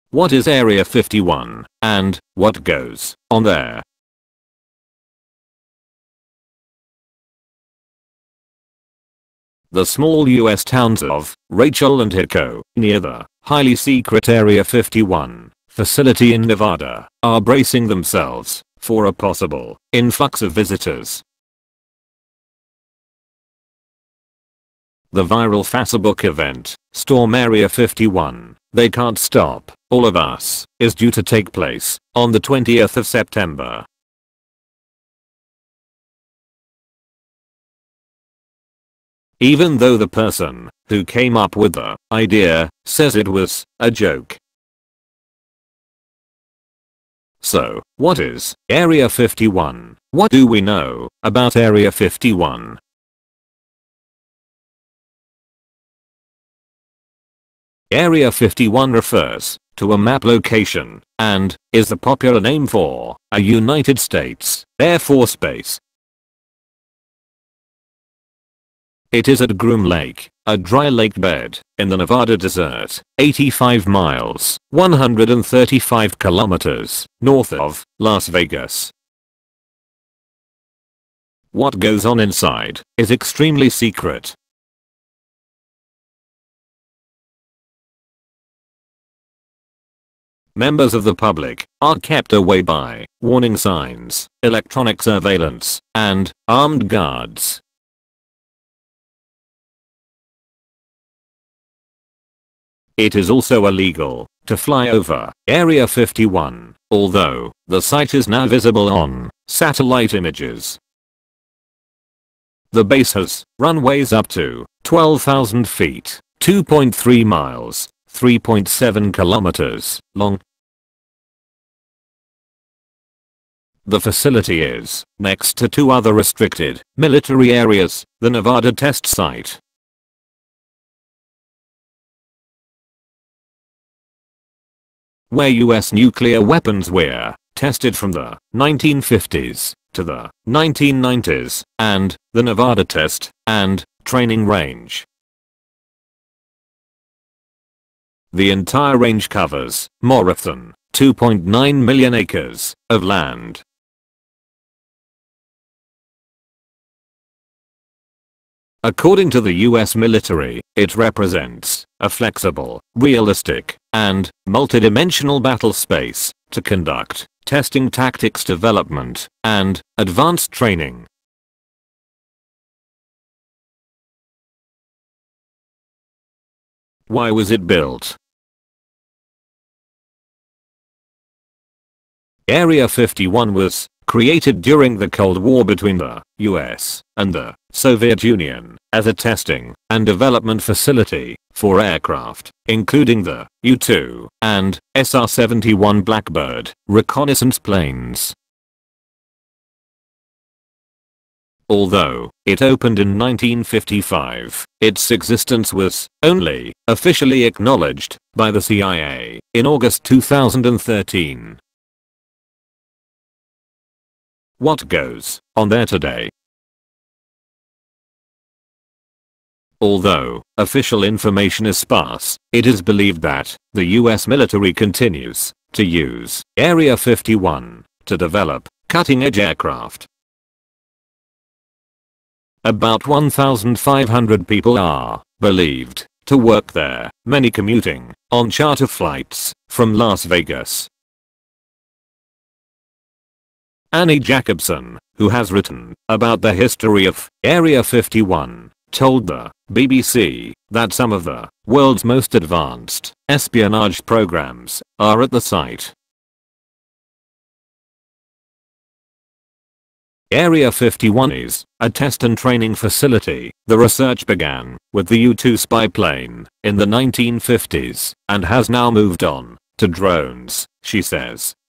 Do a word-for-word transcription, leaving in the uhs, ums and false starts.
what is Area fifty-one, and what goes on there? The small U S towns of Rachel and Hicko, near the highly secret Area fifty-one facility in Nevada, are bracing themselves for a possible influx of visitors. The viral Facebook event, Storm Area fifty-one, They Can't Stop All of Us, is due to take place on the twentieth of September. Even though the person who came up with the idea says it was a joke. So, what is Area fifty-one? What do we know about Area fifty-one? Area fifty-one refers to a map location and is the popular name for a United States Air Force base. It is at Groom Lake, a dry lake bed in the Nevada desert, eighty-five miles, one hundred thirty-five kilometers, north of Las Vegas. What goes on inside is extremely secret. Members of the public are kept away by warning signs, electronic surveillance, and armed guards. It is also illegal to fly over Area fifty-one, although the site is now visible on satellite images. The base has runways up to twelve thousand feet, two point three miles, three point seven kilometers long. The facility is next to two other restricted military areas, the Nevada Test Site, where U S nuclear weapons were tested from the nineteen fifties to the nineteen nineties, and the Nevada Test and Training Range. The entire range covers more than two point nine million acres of land. According to the U S military, it represents a flexible, realistic, and multidimensional battle space to conduct testing, tactics development, and advanced training. Why was it built? Area fifty-one was created during the Cold War between the U S and the Soviet Union as a testing and development facility for aircraft, including the U two and S R seventy-one Blackbird reconnaissance planes. Although it opened in nineteen fifty-five, its existence was only officially acknowledged by the C I A in August two thousand thirteen. What goes on there today? Although official information is sparse, it is believed that the U S military continues to use Area fifty-one to develop cutting-edge aircraft. About one thousand five hundred people are believed to work there, many commuting on charter flights from Las Vegas. Annie Jacobson, who has written about the history of Area fifty-one, told the B B C that some of the world's most advanced espionage programs are at the site. Area fifty-one is a test and training facility. The research began with the U two spy plane in the nineteen fifties and has now moved on to drones, she says.